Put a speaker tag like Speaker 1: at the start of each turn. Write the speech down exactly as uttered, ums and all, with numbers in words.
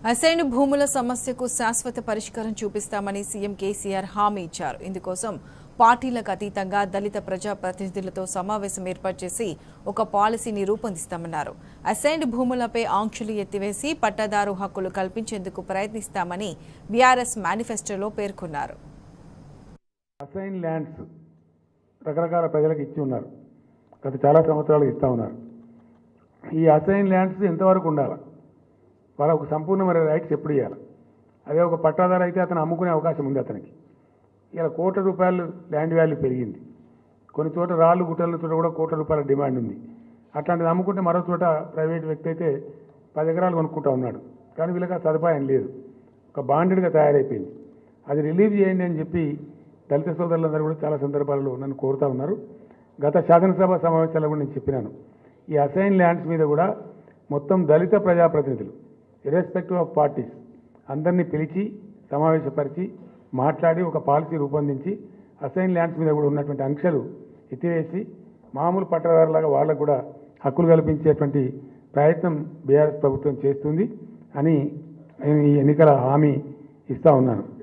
Speaker 1: Assign భూముల సమస్యకు శాశ్వత పరిష్కారం చూపిస్తామని సీఎం కేసీఆర్ హామీ ఇచ్చారు. ఇందుకోసం పార్టీలకు అతీతంగా దళిత ప్రజా ప్రతినిధులతో సమావేశం ఏర్పాటు చేసి ఒక పాలసీని రూపొందిస్తామన్నారు. అసైన్ భూములపై ఆంక్షలు ఎత్తివేసి పట్టాదారు హక్కులు కల్పించేందుకు ప్రయత్నిస్తామని బీఆర్ఎస్ మేనిఫెస్టోలో పేర్కొన్నారు.
Speaker 2: అసైన్ ల్యాండ్స్ రకరకాల ప్రజలకు ఇచ్చి ఉన్నారు. గత చాలా సంవత్సరాలు ఇస్తా ఉన్నారు. ఈ అసైన్ ల్యాండ్స్ ఎంతవరకు ఉండాలి, వాళ్ళకు సంపూర్ణమైన రైట్స్ ఎప్పుడు ఇవ్వాలి? అదే ఒక పట్టాదారు అయితే అతను అమ్ముకునే అవకాశం ఉంది అతనికి. ఇలా కోట్ల రూపాయలు ల్యాండ్ వాల్యూ పెరిగింది. కొన్ని చోట రాళ్ళు గుట్టల చోట కూడా కోట్ల రూపాయల డిమాండ్ ఉంది. అట్లాంటిది అమ్ముకుంటే మరో చోట ప్రైవేట్ వ్యక్తి అయితే పది ఎకరాలు కొనుక్కుంటా ఉన్నాడు, కానీ వీళ్ళకి ఆ సదుపాయం లేదు. ఒక బాండెడ్గా తయారైపోయింది. అది రిలీవ్ చేయండి అని చెప్పి దళిత సోదరులందరూ కూడా చాలా సందర్భాల్లో నన్ను కోరుతా ఉన్నారు. గత శాసనసభ సమావేశాల్లో కూడా నేను చెప్పినాను, ఈ అసైన్ ల్యాండ్స్ మీద కూడా మొత్తం దళిత ప్రజాప్రతినిధులు ఇర్రెస్పెక్టివ్ ఆఫ్ పార్టీస్ అందరినీ పిలిచి సమావేశపరిచి మాట్లాడి ఒక పాలసీ రూపొందించి అసైన్ ల్యాండ్స్ మీద కూడా ఉన్నటువంటి ఆంక్షలు ఎత్తివేసి మామూలు పట్టదారులాగా వాళ్ళకు కూడా హక్కులు కల్పించేటువంటి ప్రయత్నం బీఆర్ఎస్ ప్రభుత్వం చేస్తుంది అని ఈ ఎన్నికల హామీ ఇస్తా ఉన్నాను.